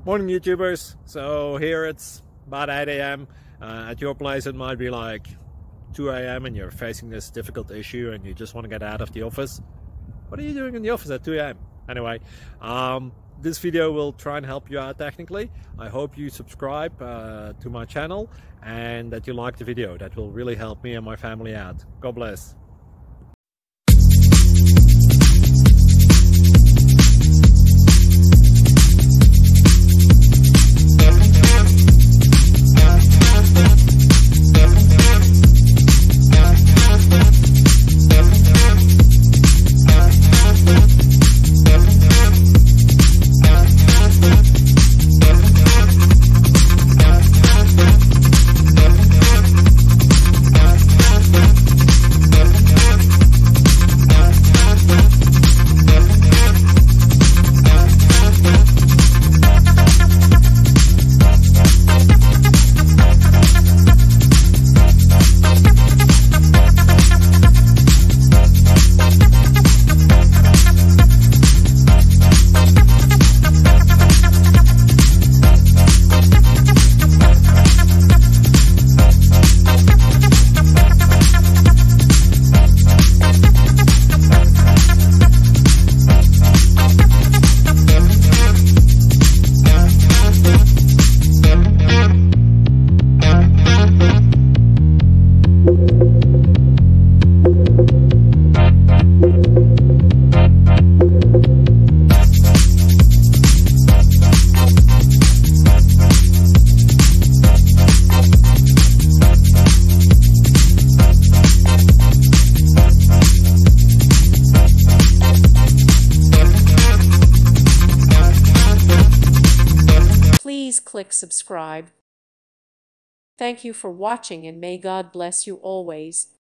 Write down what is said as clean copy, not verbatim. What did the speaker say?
Morning YouTubers. So here it's about 8 a.m. At your place it might be like 2 a.m. and you're facing this difficult issue and you just want to get out of the office. What are you doing in the office at 2 a.m.? Anyway, this video will try and help you out technically. I hope you subscribe to my channel and that you like the video. That will really help me and my family out. God bless. Please click subscribe. Thank you for watching and may God bless you always.